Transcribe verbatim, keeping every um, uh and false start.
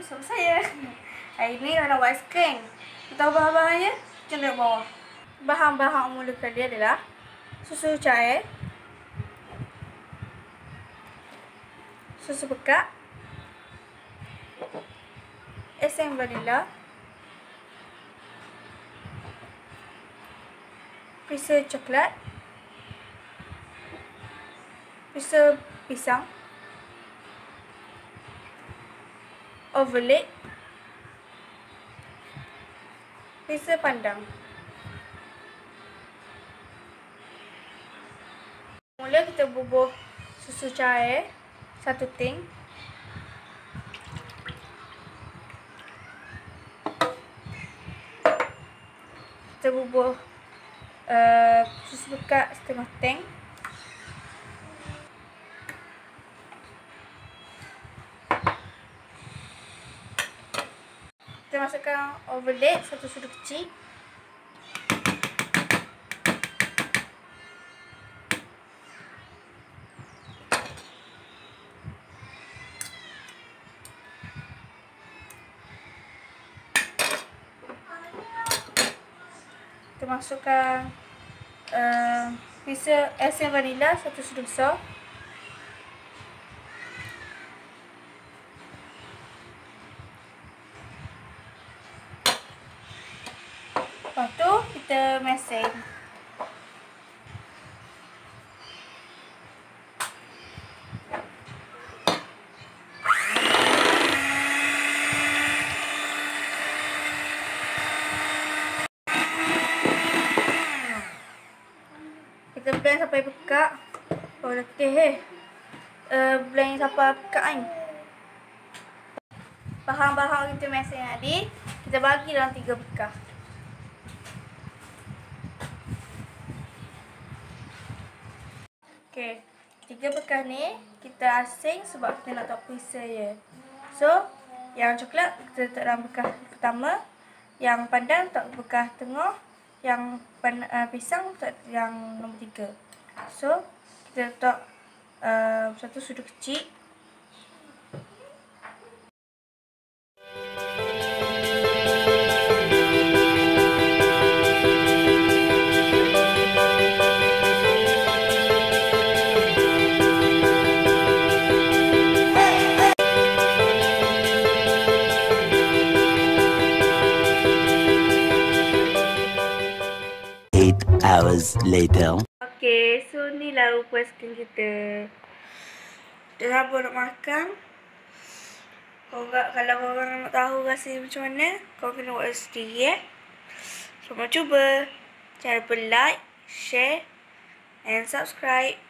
bersama saya. Hari ni nak buat aiskrim. Tahu bahan-bahannya? Jom tengok bawah. Bahan-bahan umum dia adalah susu cair, susu pekat, esen vanila, perisa coklat, perisa pisang, overload, perisa pandang. Mula kita bubuh susu cair satu ting. Kita bubuh uh, susu pekat setengah ting. Kita masukkan overload satu sudu kecil. Kita masukkan uh, perisa esen vanila satu sudu besar. Lepas tu kita mesin. Kita blend sampai pekat. Oh letih eh. Uh, blend sampai pekat kan. Bahan-bahan kita mesin tadi kita bagi dalam tiga bekas. Okey, tiga bekas ni kita asing sebab kita nak tahu perisa je. So, yang coklat kita letak dalam bekas pertama, yang pandan letak bekas tengah, yang pan, uh, pisang letak yang nombor tiga. So, kita letak uh, satu sudu kecil. Eight hours later. Okay, so ni lah rupa aiskrim kita. Dah sabar nak makan. Korang, kalau korang nak tahu rasa macam mana, korang kena buat sendiri eh. Selamat cuba. Jangan lupa like, share and subscribe.